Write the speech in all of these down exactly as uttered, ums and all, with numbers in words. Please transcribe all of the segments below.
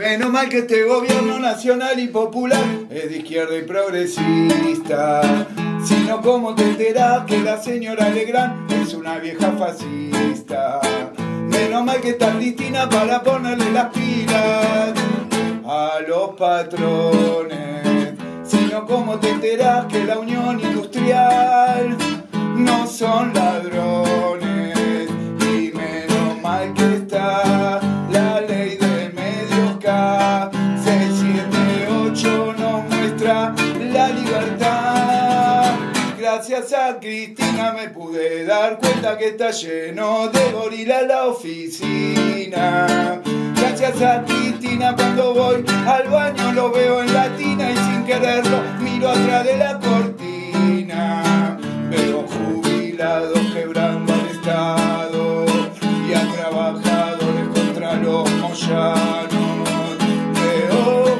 Menos mal que este gobierno nacional y popular es de izquierda y progresista. Si no, ¿cómo te enterás que la señora Legrand es una vieja fascista? Menos mal que está Cristina para ponerle las pilas a los patrones. Si no, ¿cómo te enterás que la Unión Industrial no son ladrones? Y menos mal que está la ley de medios K seiscientos setenta y ocho nos muestra la libertad. Gracias a Cristina me pude dar cuenta que está lleno de gorila la oficina. Gracias a Cristina cuando voy al baño lo veo en latina y sin quererlo miro atrás de la cortina. Veo jubilados quebrando al Estado y a trabajadores contra los moyanos. Veo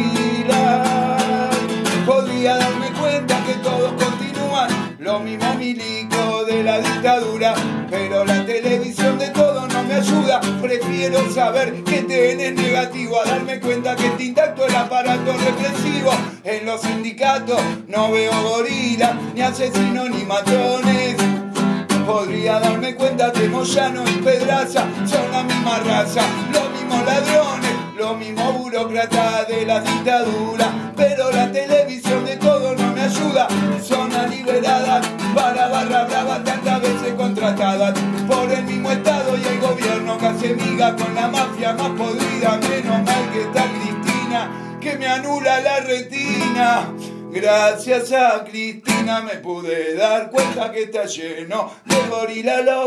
gorilas, podría darme cuenta que todos continúan lo mismo milico de la dictadura, pero la televisión de todo no me ayuda. Prefiero saber que T N es negativo a darme cuenta que está intacto el aparato represivo. En los sindicatos no veo gorilas, ni asesinos ni matones. Podría darme cuenta que Moyano y Pedraza son la misma raza, los mismos ladrones, los mismos burócratas de la dictadura, pero la televisión de todo no me ayuda. Zonas liberadas para barra brava tantas veces contratadas por el mismo Estado y el gobierno que hace miga con la mafia más podrida. Menos mal que está Cristina que me anula la retina. Gracias a Cristina me pude dar cuenta que está lleno de gorila la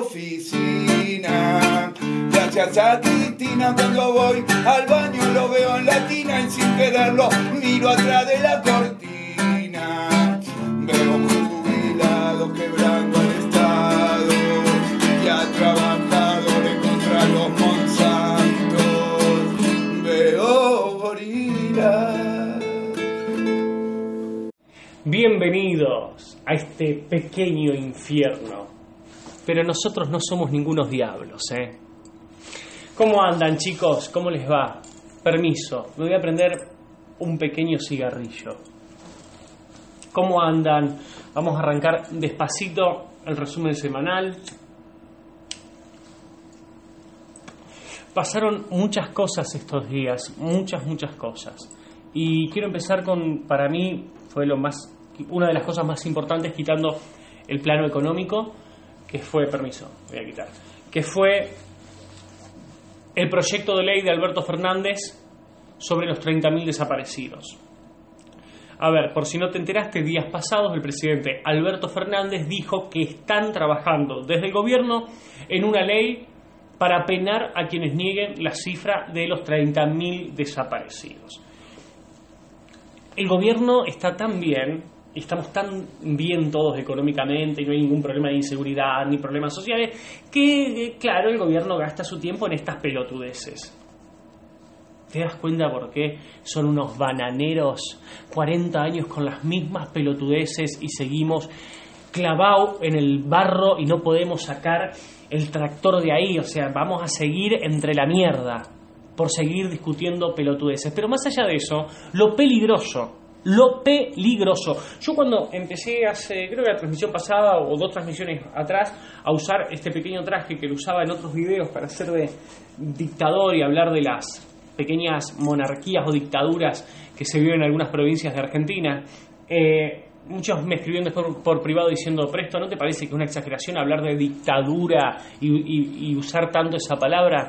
oficina. Gracias a Cristina cuando voy al baño lo veo en latina y sin quererlo miro atrás de la cortina. Veo jubilados quebrando al Estado y a trabajadores contra los Monsantos. Veo gorilas. Bienvenidos a este pequeño infierno, pero nosotros no somos ningunos diablos, ¿eh? ¿Cómo andan, chicos? ¿Cómo les va? Permiso, me voy a prender un pequeño cigarrillo. ¿Cómo andan? Vamos a arrancar despacito el resumen semanal. Pasaron muchas cosas estos días, muchas, muchas cosas. Y quiero empezar con, para mí, fue lo más, una de las cosas más importantes, quitando el plano económico, que fue, permiso, voy a quitar, que fue el proyecto de ley de Alberto Fernández sobre los treinta mil desaparecidos. A ver, por si no te enteraste, días pasados el presidente Alberto Fernández dijo que están trabajando desde el gobierno en una ley para penar a quienes nieguen la cifra de los treinta mil desaparecidos. El gobierno está tan bien, estamos tan bien todos económicamente y no hay ningún problema de inseguridad ni problemas sociales, que, claro, el gobierno gasta su tiempo en estas pelotudeces. ¿Te das cuenta por qué son unos bananeros? cuarenta años con las mismas pelotudeces y seguimos clavados en el barro y no podemos sacar el tractor de ahí. O sea, vamos a seguir entre la mierda por seguir discutiendo pelotudeces. Pero más allá de eso, lo peligroso, lo peligroso. Yo cuando empecé hace, creo que la transmisión pasada o dos transmisiones atrás, a usar este pequeño traje que lo usaba en otros videos para hacer de dictador y hablar de las pequeñas monarquías o dictaduras que se viven en algunas provincias de Argentina, eh, muchos me escribieron después por, por privado diciendo: Presto, ¿no te parece que es una exageración hablar de dictadura y, y, y usar tanto esa palabra?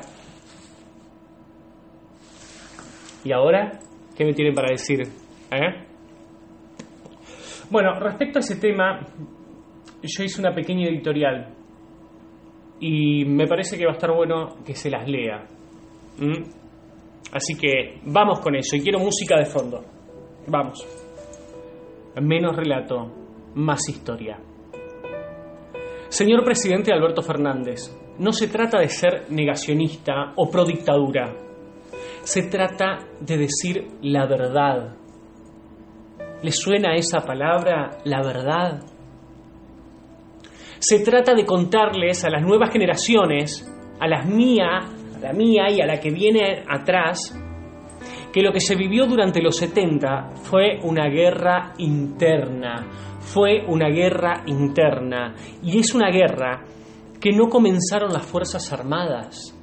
¿Y ahora? ¿Qué me tienen para decir? ¿Eh? Bueno, respecto a ese tema, yo hice una pequeña editorial y me parece que va a estar bueno que se las lea. ¿Mm? Así que vamos con eso. Y quiero música de fondo. Vamos. Menos relato, más historia. Señor presidente Alberto Fernández, no se trata de ser negacionista o pro dictadura. Se trata de decir la verdad. ¿Le suena esa palabra, la verdad? Se trata de contarles a las nuevas generaciones, a las mías, a la mía y a la que viene atrás, que lo que se vivió durante los setenta fue una guerra interna, fue una guerra interna, y es una guerra que no comenzaron las Fuerzas Armadas.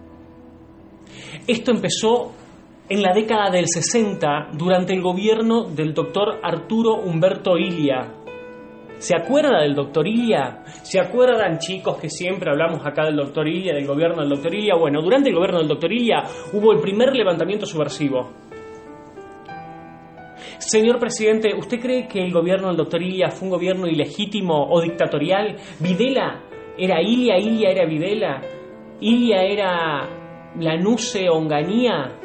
Esto empezó en la década del sesenta, durante el gobierno del doctor Arturo Umberto Illia. ¿Se acuerda del doctor Illia? ¿Se acuerdan, chicos, que siempre hablamos acá del doctor Illia, del gobierno del doctor Illia? Bueno, durante el gobierno del doctor Illia hubo el primer levantamiento subversivo. Señor presidente, ¿usted cree que el gobierno del doctor Illia fue un gobierno ilegítimo o dictatorial? ¿Videla era Illia, Illia era Videla? ¿Illia era Lanusse o Onganía?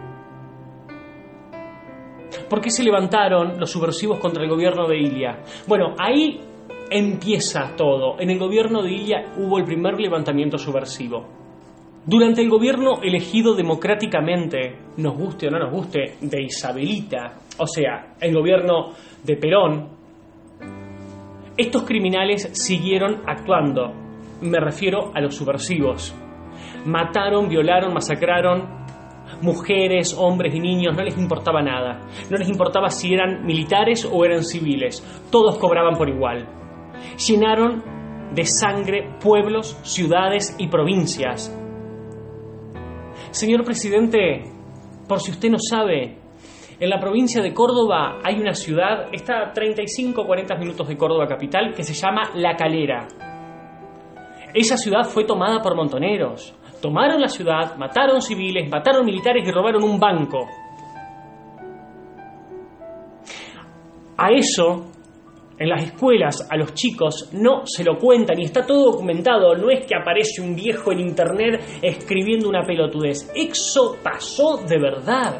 ¿Por qué se levantaron los subversivos contra el gobierno de Illia? Bueno, ahí empieza todo. En el gobierno de Illia hubo el primer levantamiento subversivo. Durante el gobierno elegido democráticamente, nos guste o no nos guste, de Isabelita, o sea, el gobierno de Perón, estos criminales siguieron actuando. Me refiero a los subversivos. Mataron, violaron, masacraron mujeres, hombres y niños, no les importaba nada. No les importaba si eran militares o eran civiles. Todos cobraban por igual. Llenaron de sangre pueblos, ciudades y provincias. Señor presidente, por si usted no sabe, en la provincia de Córdoba hay una ciudad, está a treinta y cinco a cuarenta minutos de Córdoba capital, que se llama La Calera. Esa ciudad fue tomada por montoneros. Tomaron la ciudad, mataron civiles, mataron militares y robaron un banco. A eso, en las escuelas, a los chicos no se lo cuentan y está todo documentado. No es que aparece un viejo en internet escribiendo una pelotudez. Eso pasó de verdad.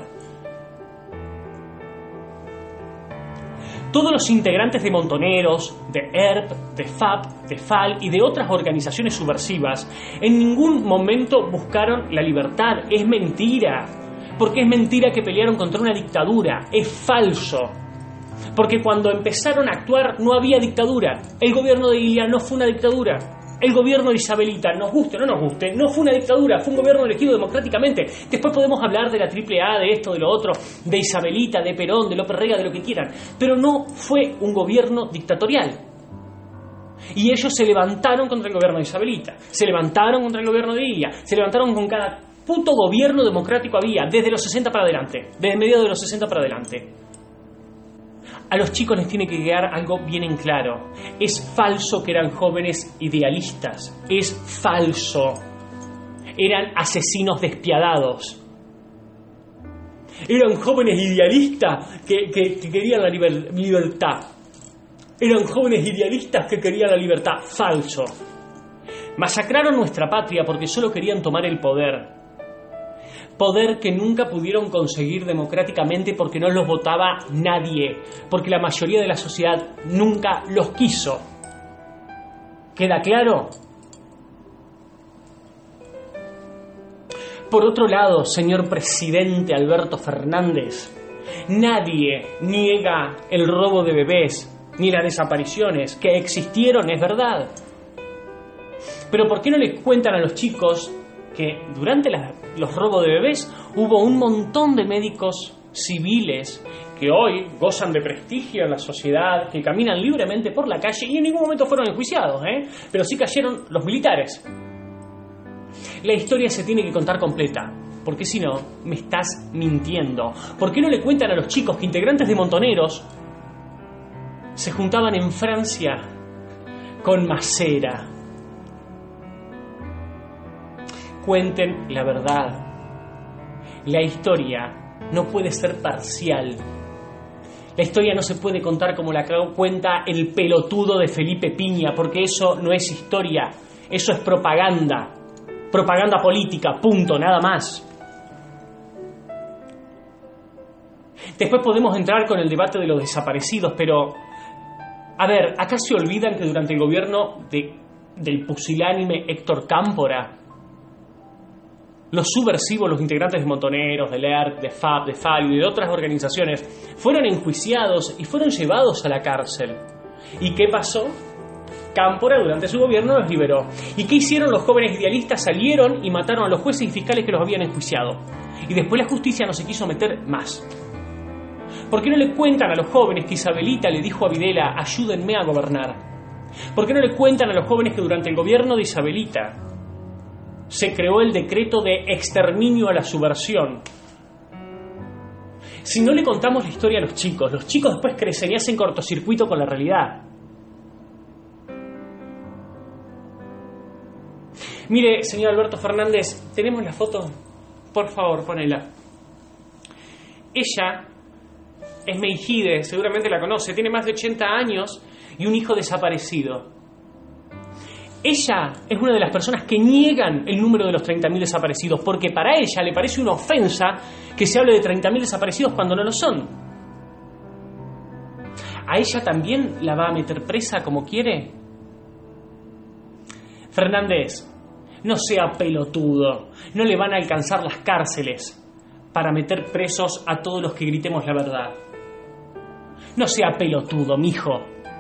Todos los integrantes de Montoneros, de E R P, de F A P, de F A L y de otras organizaciones subversivas en ningún momento buscaron la libertad. Es mentira. Porque es mentira que pelearon contra una dictadura. Es falso. Porque cuando empezaron a actuar no había dictadura. El gobierno de Illia no fue una dictadura. El gobierno de Isabelita, nos guste o no nos guste, no fue una dictadura, fue un gobierno elegido democráticamente. Después podemos hablar de la triple A, de esto, de lo otro, de Isabelita, de Perón, de López Rega, de lo que quieran. Pero no fue un gobierno dictatorial. Y ellos se levantaron contra el gobierno de Isabelita, se levantaron contra el gobierno de Illia, se levantaron con cada puto gobierno democrático había, desde los sesenta para adelante, desde mediados de los sesenta para adelante. A los chicos les tiene que quedar algo bien en claro. Es falso que eran jóvenes idealistas. Es falso. Eran asesinos despiadados. Eran jóvenes idealistas que, que, que querían la liber, libertad. Eran jóvenes idealistas que querían la libertad. Falso. Masacraron nuestra patria porque solo querían tomar el poder. Poder que nunca pudieron conseguir democráticamente porque no los votaba nadie, porque la mayoría de la sociedad nunca los quiso. ¿Queda claro? Por otro lado, señor presidente Alberto Fernández, nadie niega el robo de bebés ni las desapariciones, que existieron, es verdad. Pero ¿por qué no les cuentan a los chicos que durante la, los robos de bebés hubo un montón de médicos civiles que hoy gozan de prestigio en la sociedad, que caminan libremente por la calle y en ningún momento fueron enjuiciados, ¿eh? Pero sí cayeron los militares? La historia se tiene que contar completa, porque si no, me estás mintiendo. ¿Por qué no le cuentan a los chicos que integrantes de Montoneros se juntaban en Francia con Macera? Cuenten la verdad. La historia no puede ser parcial. La historia no se puede contar como la cuenta el pelotudo de Felipe Piña, porque eso no es historia, eso es propaganda. Propaganda política, punto, nada más. Después podemos entrar con el debate de los desaparecidos, pero a ver, acá se olvidan que durante el gobierno de, del pusilánime Héctor Cámpora, los subversivos, los integrantes de Montoneros, del E R P, de F A P, de F A L y de otras organizaciones fueron enjuiciados y fueron llevados a la cárcel. ¿Y qué pasó? Cámpora durante su gobierno los liberó. ¿Y qué hicieron los jóvenes idealistas? Salieron y mataron a los jueces y fiscales que los habían enjuiciado. Y después la justicia no se quiso meter más. ¿Por qué no le cuentan a los jóvenes que Isabelita le dijo a Videla, ayúdenme a gobernar? ¿Por qué no le cuentan a los jóvenes que durante el gobierno de Isabelita se creó el decreto de exterminio a la subversión? Si no le contamos la historia a los chicos, los chicos después crecen y hacen cortocircuito con la realidad. Mire, señor Alberto Fernández, ¿tenemos la foto? Por favor, ponela. Ella es Meijide, seguramente la conoce, tiene más de ochenta años y un hijo desaparecido. Ella es una de las personas que niegan el número de los treinta mil desaparecidos, porque para ella le parece una ofensa que se hable de treinta mil desaparecidos cuando no lo son. ¿A ella también la va a meter presa como quiere? Fernández, no sea pelotudo, no le van a alcanzar las cárceles para meter presos a todos los que gritemos la verdad. No sea pelotudo, mijo.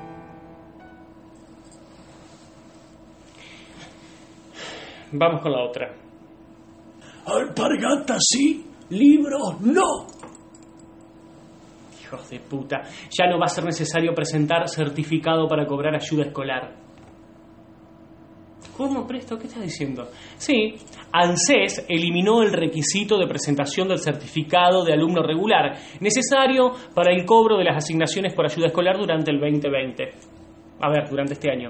Vamos con la otra. Alpargatas sí, libros no. Hijos de puta. Ya no va a ser necesario presentar certificado para cobrar ayuda escolar. ¿Cómo, Presto? ¿Qué estás diciendo? Sí, ANSES eliminó el requisito de presentación del certificado de alumno regular necesario para el cobro de las asignaciones por ayuda escolar durante el veinte veinte. A ver, durante este año.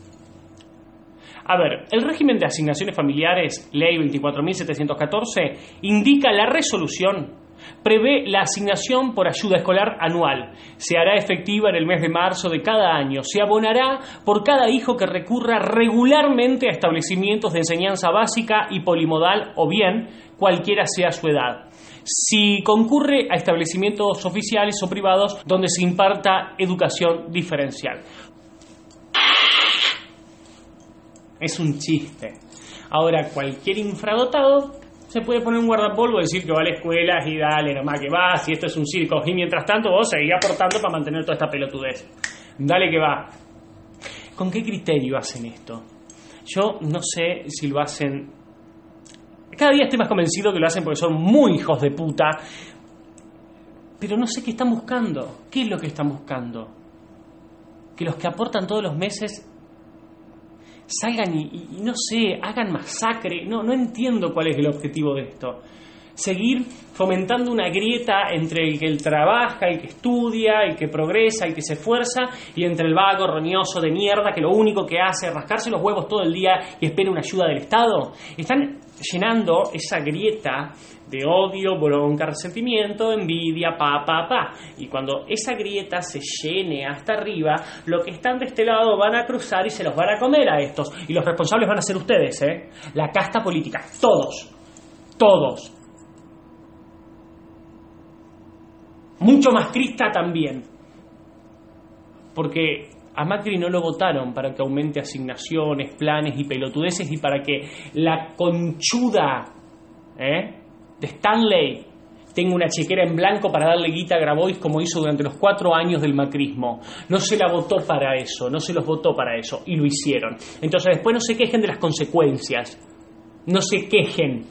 A ver, el régimen de asignaciones familiares, Ley veinticuatro mil setecientos catorce, indica la resolución, prevé la asignación por ayuda escolar anual. Se hará efectiva en el mes de marzo de cada año. Se abonará por cada hijo que recurra regularmente a establecimientos de enseñanza básica y polimodal o bien cualquiera sea su edad. Si concurre a establecimientos oficiales o privados donde se imparta educación diferencial. Es un chiste. Ahora, cualquier infradotado se puede poner un guardapolvo y decir que va a la escuela y dale nomás que va, si esto es un circo. Y mientras tanto vos seguís aportando para mantener toda esta pelotudez. Dale que va. ¿Con qué criterio hacen esto? Yo no sé si lo hacen... Cada día estoy más convencido que lo hacen porque son muy hijos de puta. Pero no sé qué están buscando. ¿Qué es lo que están buscando? Que los que aportan todos los meses salgan y, y, y no sé, hagan masacre. No, no entiendo cuál es el objetivo de esto. Seguir fomentando una grieta entre el que el trabaja, el que estudia, el que progresa, el que se esfuerza, y entre el vago roñoso de mierda que lo único que hace es rascarse los huevos todo el día y espera una ayuda del Estado. Están llenando esa grieta de odio, bronca, resentimiento, envidia, pa, pa, pa. Y cuando esa grieta se llene hasta arriba, los que están de este lado van a cruzar y se los van a comer a estos. Y los responsables van a ser ustedes, ¿eh? La casta política. Todos. Todos. Mucho mascrista también. Porque a Macri no lo votaron para que aumente asignaciones, planes y pelotudeces y para que la conchuda ¿eh? de Stanley tenga una chequera en blanco para darle guita a Grabois como hizo durante los cuatro años del macrismo. No se la votó para eso, no se los votó para eso y lo hicieron. Entonces después no se quejen de las consecuencias. No se quejen.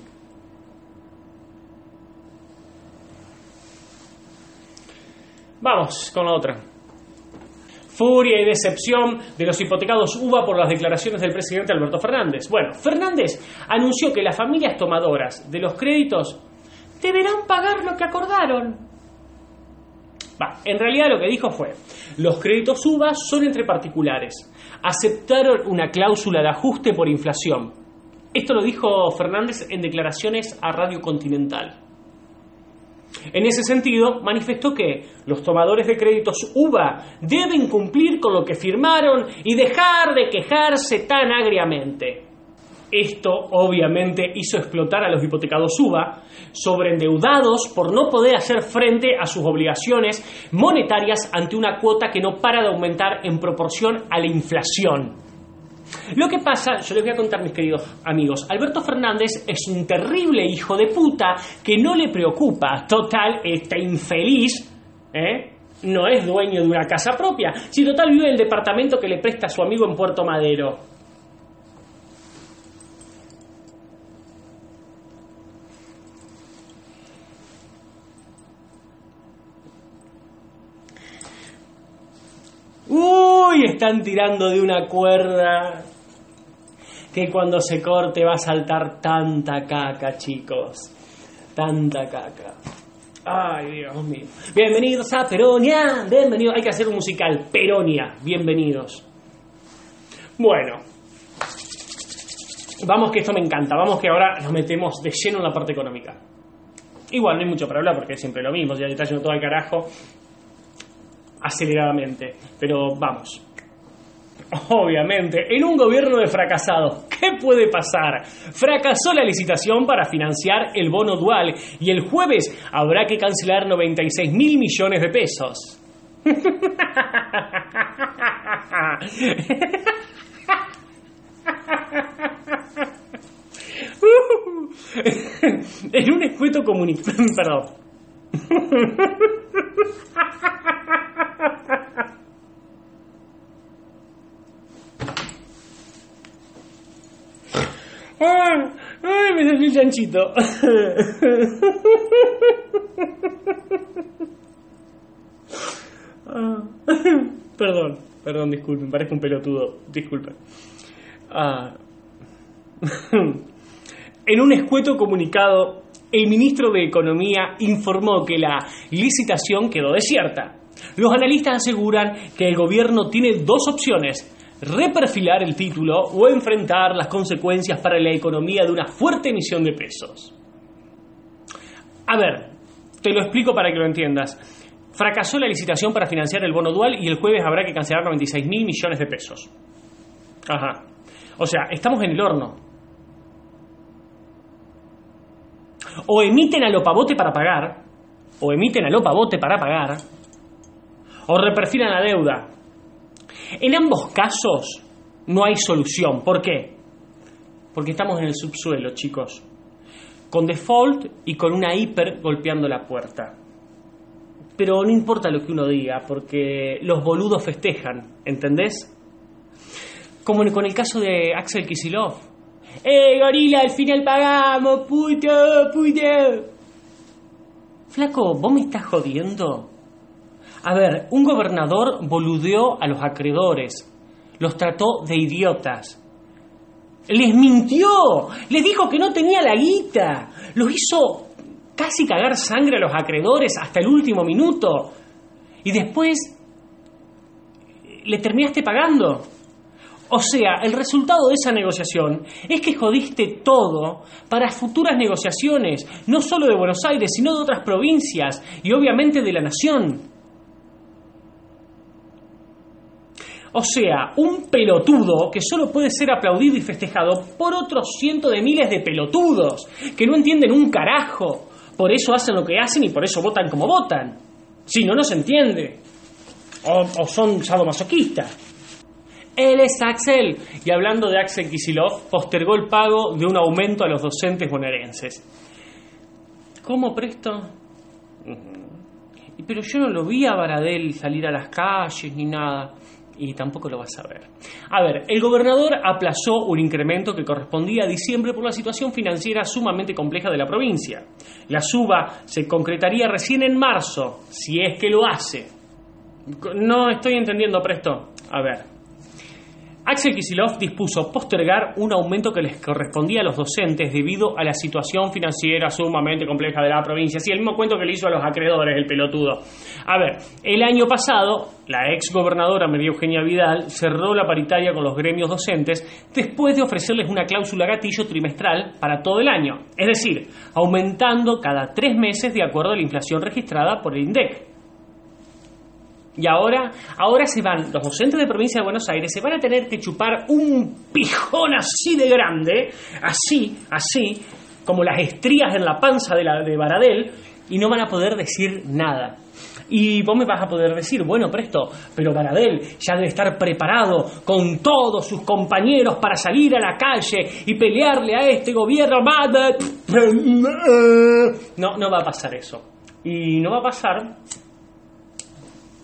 Vamos con la otra. Furia y decepción de los hipotecados U B A por las declaraciones del presidente Alberto Fernández. Bueno, Fernández anunció que las familias tomadoras de los créditos deberán pagar lo que acordaron. Va, en realidad lo que dijo fue: los créditos U B A son entre particulares. Aceptaron una cláusula de ajuste por inflación. Esto lo dijo Fernández en declaraciones a Radio Continental. En ese sentido, manifestó que los tomadores de créditos U B A deben cumplir con lo que firmaron y dejar de quejarse tan agriamente. Esto, obviamente, hizo explotar a los hipotecados U B A, sobreendeudados por no poder hacer frente a sus obligaciones monetarias ante una cuota que no para de aumentar en proporción a la inflación. Lo que pasa, yo les voy a contar, mis queridos amigos, Alberto Fernández es un terrible hijo de puta que no le preocupa, total, este infeliz, ¿eh? no es dueño de una casa propia, si total vive en el departamento que le presta a su amigo en Puerto Madero. Uy, están tirando de una cuerda que cuando se corte va a saltar tanta caca, chicos. Tanta caca. Ay, Dios mío. Bienvenidos a Peronia. Bienvenidos. Hay que hacer un musical. Peronia. Bienvenidos. Bueno. Vamos que esto me encanta. Vamos que ahora nos metemos de lleno en la parte económica. Igual no hay mucho para hablar porque es siempre lo mismo. Ya está yendo todo al carajo. Aceleradamente. Pero vamos. Obviamente, en un gobierno de fracasados, ¿qué puede pasar? Fracasó la licitación para financiar el bono dual y el jueves habrá que cancelar noventa y seis mil millones de pesos. En un escueto comunicado... Perdón. Ay, ay, me salió el chanchito. Ah, perdón, perdón, disculpen, parezco un pelotudo, disculpen. Ah. En un escueto comunicado, el ministro de Economía informó que la licitación quedó desierta. Los analistas aseguran que el gobierno tiene dos opciones: reperfilar el título o enfrentar las consecuencias para la economía de una fuerte emisión de pesos. A ver, te lo explico para que lo entiendas. Fracasó la licitación para financiar el bono dual y el jueves habrá que cancelar noventa y seis mil millones de pesos. Ajá. O sea, estamos en el horno. O emiten a lo pavote para pagar, o emiten a lo pavote para pagar, o reperfilan la deuda. En ambos casos no hay solución. ¿Por qué? Porque estamos en el subsuelo, chicos. Con default y con una hiper golpeando la puerta. Pero no importa lo que uno diga, porque los boludos festejan, ¿entendés? Como con el caso de Axel Kicillof. ¡Eh, gorila, al final pagamos, puto, puto! Flaco, ¿vos me estás jodiendo? A ver, un gobernador boludeó a los acreedores, los trató de idiotas, les mintió, les dijo que no tenía la guita, los hizo casi cagar sangre a los acreedores hasta el último minuto y después le terminaste pagando. O sea, el resultado de esa negociación es que jodiste todo para futuras negociaciones, no solo de Buenos Aires, sino de otras provincias y obviamente de la nación. O sea, un pelotudo que solo puede ser aplaudido y festejado por otros cientos de miles de pelotudos que no entienden un carajo. Por eso hacen lo que hacen y por eso votan como votan. Si no, no se entiende. O, o son sadomasoquistas. Él es Axel. Y hablando de Axel Kicillof, postergó el pago de un aumento a los docentes bonaerenses. ¿Cómo, Presto? Uh-huh. Pero yo no lo vi a Baradel salir a las calles ni nada. Y tampoco lo vas a ver. A ver, el gobernador aplazó un incremento que correspondía a diciembre por la situación financiera sumamente compleja de la provincia. La suba se concretaría recién en marzo, si es que lo hace. No estoy entendiendo, Presto. A ver. Axel Kicillof dispuso postergar un aumento que les correspondía a los docentes debido a la situación financiera sumamente compleja de la provincia. Sí, el mismo cuento que le hizo a los acreedores, el pelotudo. A ver, el año pasado, la ex gobernadora María Eugenia Vidal cerró la paritaria con los gremios docentes después de ofrecerles una cláusula gatillo trimestral para todo el año. Es decir, aumentando cada tres meses de acuerdo a la inflación registrada por el INDEC. Y ahora, ahora se van, los docentes de provincia de Buenos Aires se van a tener que chupar un pijón así de grande, así, así, como las estrías en la panza de, la, de Baradel, y no van a poder decir nada. Y vos me vas a poder decir, bueno, Presto, pero Baradel ya debe estar preparado con todos sus compañeros para salir a la calle y pelearle a este gobierno. No, no va a pasar eso. Y no va a pasar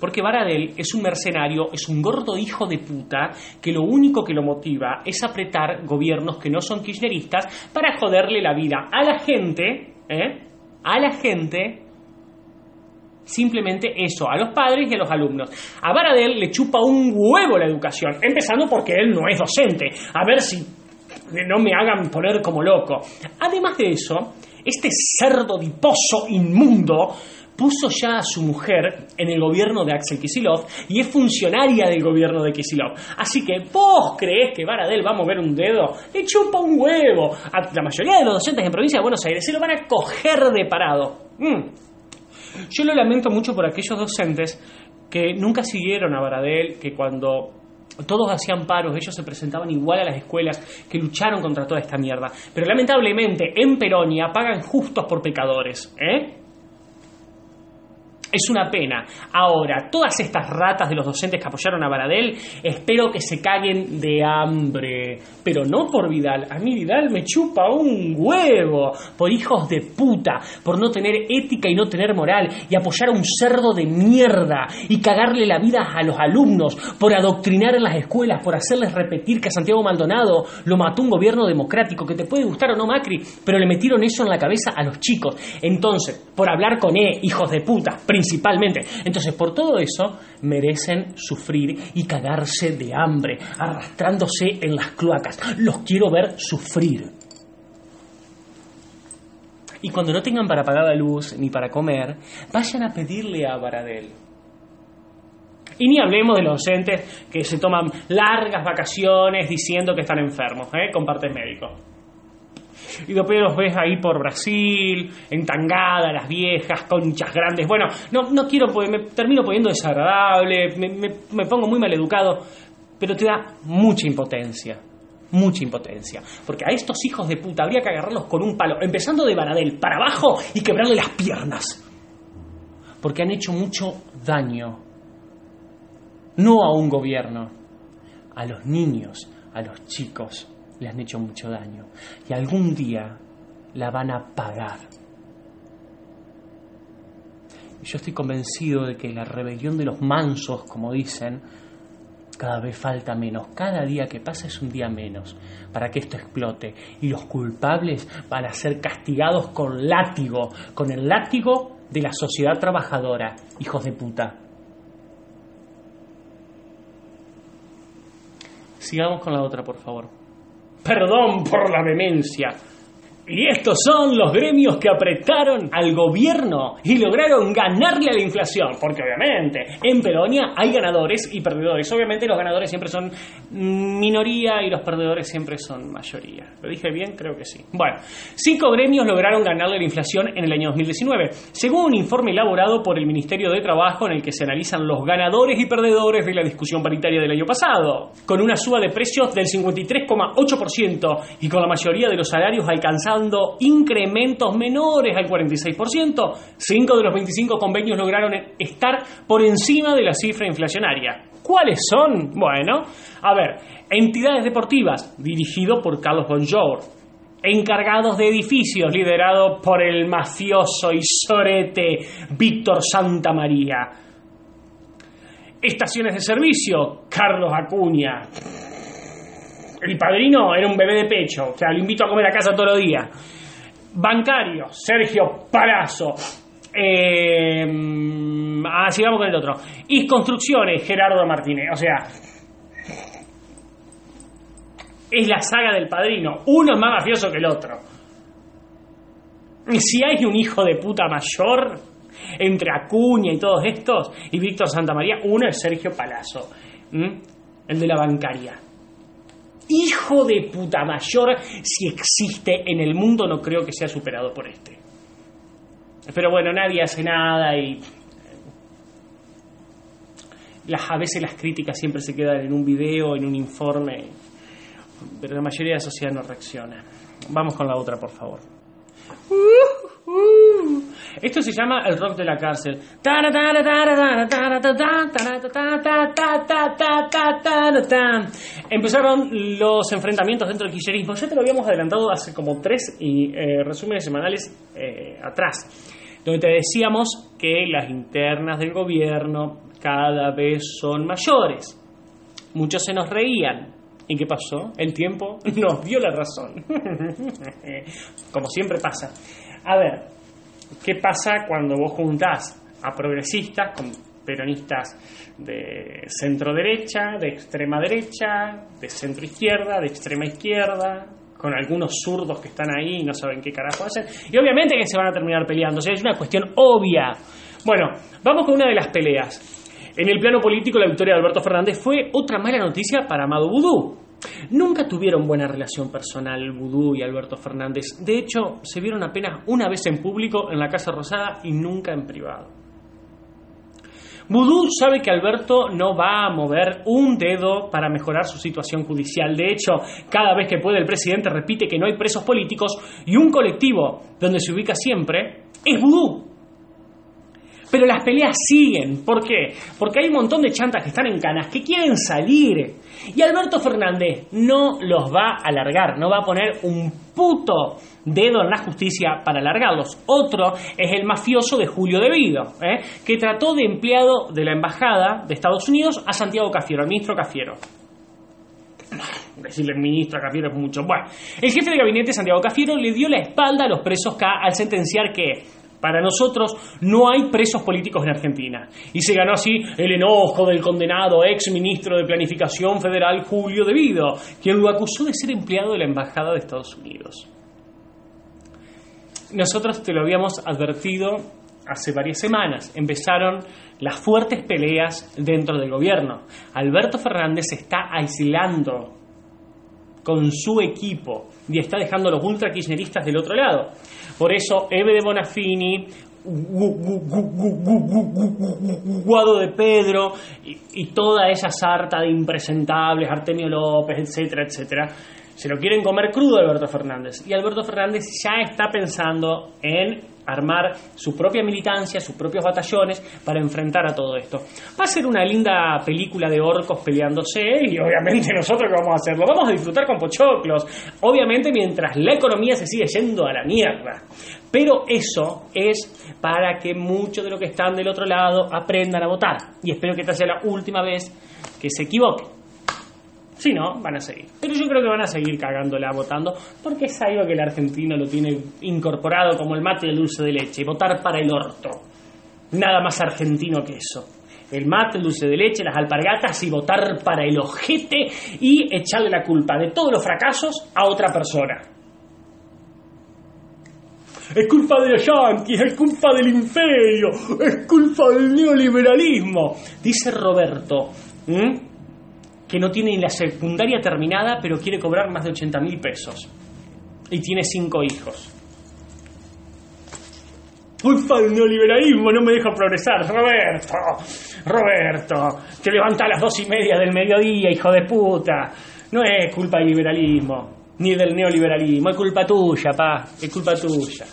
Porque Baradel es un mercenario, es un gordo hijo de puta que lo único que lo motiva es apretar gobiernos que no son kirchneristas para joderle la vida a la gente, ¿eh? a la gente, simplemente eso, a los padres y a los alumnos. A Baradel le chupa un huevo la educación, empezando porque él no es docente, a ver si no me hagan poner como loco. Además de eso, este cerdo diposo inmundo puso ya a su mujer en el gobierno de Axel Kicillof y es funcionaria del gobierno de Kicillof. Así que vos creés que Baradel va a mover un dedo, le chupa un huevo. A la mayoría de los docentes en provincia de Buenos Aires se lo van a coger de parado. Mm. Yo lo lamento mucho por aquellos docentes que nunca siguieron a Baradel, que cuando todos hacían paros, ellos se presentaban igual a las escuelas, que lucharon contra toda esta mierda. Pero lamentablemente en Peronia pagan justos por pecadores, ¿eh? Es una pena. Ahora, todas estas ratas de los docentes que apoyaron a Baradel, espero que se caguen de hambre. Pero no por Vidal. A mí Vidal me chupa un huevo. Por hijos de puta. Por no tener ética y no tener moral. Y apoyar a un cerdo de mierda. Y cagarle la vida a los alumnos. Por adoctrinar en las escuelas. Por hacerles repetir que a Santiago Maldonado lo mató un gobierno democrático. Que te puede gustar o no Macri, pero le metieron eso en la cabeza a los chicos. Entonces, por hablar con E, hijos de puta, principalmente. Entonces, por todo eso, merecen sufrir y cagarse de hambre, arrastrándose en las cloacas. Los quiero ver sufrir. Y cuando no tengan para pagar la luz ni para comer, vayan a pedirle a Baradel. Y ni hablemos de los docentes que se toman largas vacaciones diciendo que están enfermos, ¿eh? con partes médicos. Y después los ves ahí por Brasil, en tangada, las viejas, conchas grandes. Bueno, no, no quiero, me termino poniendo desagradable, me, me, me pongo muy mal educado, pero te da mucha impotencia, mucha impotencia. Porque a estos hijos de puta habría que agarrarlos con un palo, empezando de Baradel para abajo y quebrarle las piernas. Porque han hecho mucho daño, no a un gobierno, a los niños, a los chicos. Le han hecho mucho daño. Y algún día la van a pagar. Y yo estoy convencido de que la rebelión de los mansos, como dicen, cada vez falta menos. Cada día que pasa es un día menos para que esto explote. Y los culpables van a ser castigados con látigo. Con el látigo de la sociedad trabajadora. Hijos de puta. Sigamos con la otra, por favor. Perdón por la vehemencia. Y estos son los gremios que apretaron al gobierno y lograron ganarle a la inflación. Porque obviamente en Peronia hay ganadores y perdedores. Obviamente los ganadores siempre son minoría y los perdedores siempre son mayoría. ¿Lo dije bien? Creo que sí. Bueno, cinco gremios lograron ganarle a la inflación en el año dos mil diecinueve. Según un informe elaborado por el Ministerio de Trabajo en el que se analizan los ganadores y perdedores de la discusión paritaria del año pasado. Con una suba de precios del cincuenta y tres coma ocho por ciento y con la mayoría de los salarios alcanzando incrementos menores al cuarenta y seis por ciento, cinco de los veinticinco convenios lograron estar por encima de la cifra inflacionaria. ¿Cuáles son? Bueno, a ver, entidades deportivas, dirigido por Carlos Bonjour. Encargados de edificios, liderado por el mafioso y sorete Víctor Santamaría. Estaciones de servicio, Carlos Acuña. El padrino era un bebé de pecho, o sea, lo invito a comer a casa todos los días. Bancario, Sergio Palazzo. Eh, ah, sigamos con el otro. Y construcciones, Gerardo Martínez. O sea, es la saga del padrino. Uno es más mafioso que el otro. Y si hay un hijo de puta mayor entre Acuña y todos estos y Víctor Santamaría, uno es Sergio Palazzo, ¿Mm? el de la bancaria. Hijo de puta mayor, si existe en el mundo, no creo que sea superado por este. Pero bueno, nadie hace nada y las, a veces las críticas siempre se quedan en un video, en un informe, pero la mayoría de la sociedad no reacciona. Vamos con la otra, por favor. Uh, uh. Esto se llama el rock de la cárcel. Empezaron los enfrentamientos dentro del kirchnerismo. Ya te lo habíamos adelantado hace como tres eh, resúmenes semanales eh, atrás, donde te decíamos que las internas del gobierno cada vez son mayores. Muchos se nos reían. ¿Y qué pasó? El tiempo nos dio la razón. Como siempre pasa. A ver, ¿qué pasa cuando vos juntás a progresistas con peronistas de centro derecha, de extrema derecha, de centro izquierda, de extrema izquierda, con algunos zurdos que están ahí y no saben qué carajo hacen? Y obviamente que se van a terminar peleando. O sea, es una cuestión obvia. Bueno, vamos con una de las peleas. En el plano político, la victoria de Alberto Fernández fue otra mala noticia para Amado Vudú. Nunca tuvieron buena relación personal Vudú y Alberto Fernández. De hecho, se vieron apenas una vez en público en la Casa Rosada y nunca en privado. Vudú sabe que Alberto no va a mover un dedo para mejorar su situación judicial. De hecho, cada vez que puede el presidente repite que no hay presos políticos y un colectivo donde se ubica siempre es Vudú. Pero las peleas siguen. ¿Por qué? Porque hay un montón de chantas que están en canas, que quieren salir. Y Alberto Fernández no los va a largar, no va a poner un puto dedo en la justicia para largarlos. Otro es el mafioso de Julio Devido, ¿eh? que trató de empleado de la embajada de Estados Unidos a Santiago Cafiero, al ministro Cafiero. Decirle ministro a Cafiero es mucho. Bueno, el jefe de gabinete, Santiago Cafiero, le dio la espalda a los presos K al sentenciar que para nosotros no hay presos políticos en Argentina. Y se ganó así el enojo del condenado ex ministro de Planificación Federal Julio Devido, quien lo acusó de ser empleado de la Embajada de Estados Unidos. Nosotros te lo habíamos advertido hace varias semanas. Empezaron las fuertes peleas dentro del gobierno. Alberto Fernández se está aislando con su equipo y está dejando a los ultra kirchneristas del otro lado. Por eso Eve de Bonafini, Guado de Pedro y, y toda esa sarta de impresentables, Artemio López, etcétera, etcétera, se lo quieren comer crudo a Alberto Fernández. Y Alberto Fernández ya está pensando en armar su propia militancia, sus propios batallones para enfrentar a todo esto. Va a ser una linda película de orcos peleándose y obviamente nosotros que vamos a hacerlo, vamos a disfrutar con pochoclos, obviamente mientras la economía se sigue yendo a la mierda. Pero eso es para que muchos de los que están del otro lado aprendan a votar. Y espero que esta sea la última vez que se equivoquen. Si no, van a seguir. Pero yo creo que van a seguir cagándola votando, porque es algo que el argentino lo tiene incorporado como el mate y el dulce de leche. Votar para el orto. Nada más argentino que eso. El mate, el dulce de leche, las alpargatas y votar para el ojete y echarle la culpa de todos los fracasos a otra persona. Es culpa de los yanquis, es culpa del imperio, es culpa del neoliberalismo. Dice Roberto, ¿Mm? que no tiene ni la secundaria terminada, pero quiere cobrar más de ochenta mil pesos. Y tiene cinco hijos. Culpa del neoliberalismo, no me deja progresar. Roberto, Roberto, te levantás a las dos y media del mediodía, hijo de puta. No es culpa del liberalismo, ni del neoliberalismo, es culpa tuya, pa, es culpa tuya.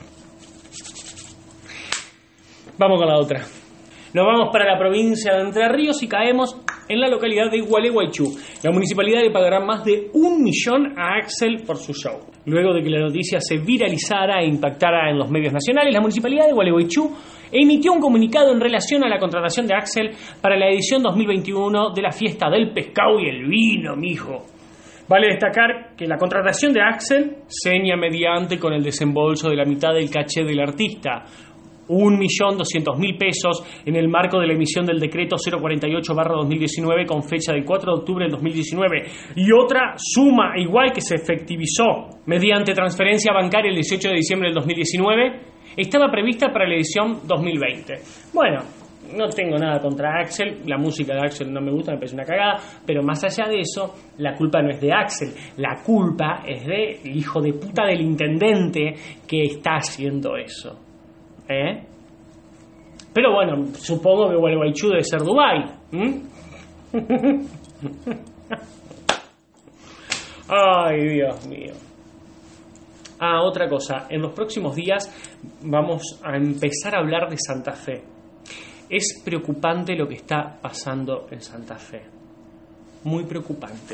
Vamos con la otra. Nos vamos para la provincia de Entre Ríos y caemos en la localidad de Gualeguaychú. La municipalidad le pagará más de un millón a Axel por su show. Luego de que la noticia se viralizara e impactara en los medios nacionales, la municipalidad de Gualeguaychú emitió un comunicado en relación a la contratación de Axel para la edición dos mil veintiuno de la fiesta del pescado y el vino, mijo. Vale destacar que la contratación de Axel seña mediante con el desembolso de la mitad del caché del artista, un millón doscientos mil pesos en el marco de la emisión del decreto cero cuarenta y ocho barra dos mil diecinueve con fecha del cuatro de octubre del dos mil diecinueve y otra suma igual que se efectivizó mediante transferencia bancaria el dieciocho de diciembre del dos mil diecinueve estaba prevista para la edición dos mil veinte. Bueno, no tengo nada contra Axel, la música de Axel no me gusta, me parece una cagada, pero más allá de eso, la culpa no es de Axel, la culpa es del hijo de puta del intendente que está haciendo eso. ¿Eh? Pero bueno, supongo que Gualeguaychú debe ser Dubái. ¿Mm? Ay, Dios mío. Ah, otra cosa. En los próximos días vamos a empezar a hablar de Santa Fe. Es preocupante lo que está pasando en Santa Fe. Muy preocupante.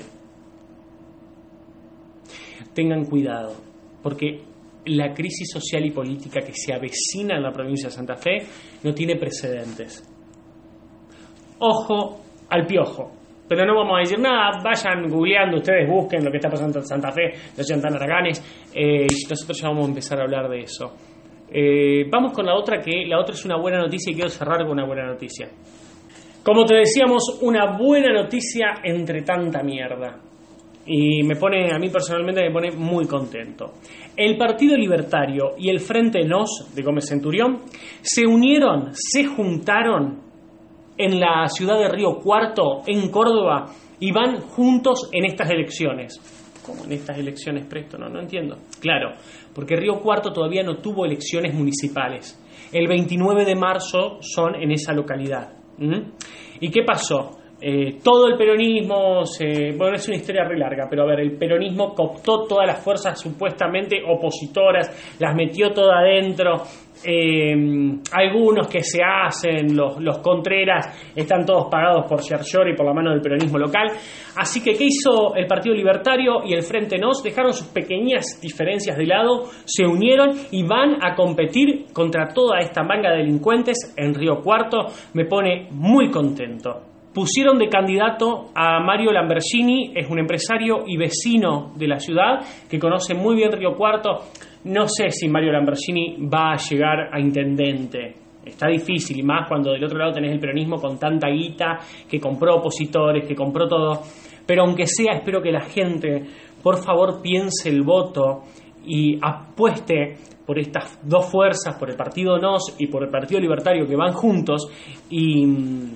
Tengan cuidado, porque la crisis social y política que se avecina en la provincia de Santa Fe no tiene precedentes. ojo al piojo. Pero no vamos a decir nada, vayan googleando, ustedes busquen lo que está pasando en Santa Fe, no sean tan haraganes, eh, y nosotros ya vamos a empezar a hablar de eso. Eh, vamos con la otra, que la otra es una buena noticia y quiero cerrar con una buena noticia. Como te decíamos, una buena noticia entre tanta mierda. Y me pone, a mí personalmente me pone muy contento. El Partido Libertario y el Frente Nos de Gómez Centurión se unieron, se juntaron en la ciudad de Río Cuarto, en Córdoba, y van juntos en estas elecciones. ¿Cómo en estas elecciones, Presto? No, no entiendo. Claro, porque Río Cuarto todavía no tuvo elecciones municipales. El veintinueve de marzo son en esa localidad. ¿Mm? ¿Y qué pasó? Eh, todo el peronismo, se, bueno, es una historia re larga, pero a ver, el peronismo cooptó todas las fuerzas supuestamente opositoras, las metió todas adentro. Eh, algunos que se hacen, los, los Contreras, están todos pagados por Sciarciori y por la mano del peronismo local. Así que, ¿qué hizo el Partido Libertario y el Frente Nos? Dejaron sus pequeñas diferencias de lado, se unieron y van a competir contra toda esta manga de delincuentes en Río Cuarto. Me pone muy contento. Pusieron de candidato a Mario Lambergini, es un empresario y vecino de la ciudad que conoce muy bien Río Cuarto. No sé si Mario Lambergini va a llegar a intendente. Está difícil, y más cuando del otro lado tenés el peronismo con tanta guita, que compró opositores, que compró todo. Pero aunque sea, espero que la gente, por favor, piense el voto y apueste por estas dos fuerzas, por el Partido Nos y por el Partido Libertario, que van juntos. Y,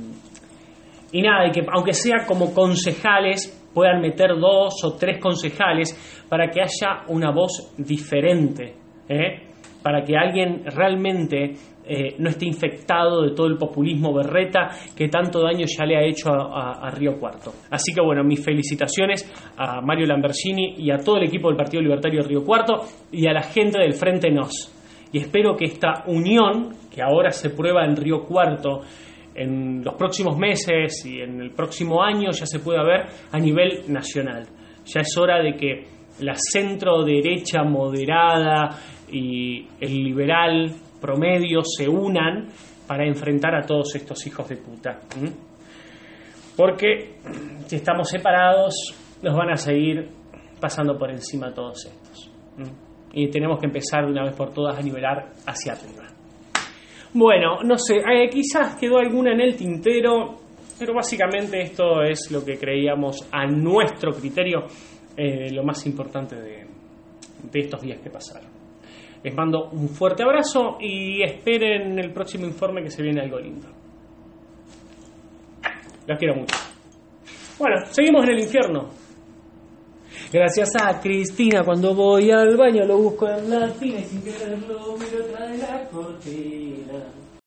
y nada, y que aunque sea como concejales, puedan meter dos o tres concejales para que haya una voz diferente, ¿eh? Para que alguien realmente eh, no esté infectado de todo el populismo berreta que tanto daño ya le ha hecho a, a, a Río Cuarto. Así que bueno, mis felicitaciones a Mario Lambergini y a todo el equipo del Partido Libertario de Río Cuarto y a la gente del Frente Nos. Y espero que esta unión, que ahora se prueba en Río Cuarto, en los próximos meses y en el próximo año ya se pueda ver a nivel nacional. Ya es hora de que la centro derecha moderada y el liberal promedio se unan para enfrentar a todos estos hijos de puta. ¿Mm? Porque si estamos separados nos van a seguir pasando por encima todos estos. ¿Mm? Y tenemos que empezar de una vez por todas a nivelar hacia arriba. Bueno, no sé, eh, quizás quedó alguna en el tintero, pero básicamente esto es lo que creíamos a nuestro criterio eh, lo más importante de, de estos días que pasaron. Les mando un fuerte abrazo y esperen el próximo informe, que se viene algo lindo. Los quiero mucho. Bueno, seguimos en el infierno. Gracias a Cristina, cuando voy al baño lo busco en la tina y sin quererlo miro tras de la cortina.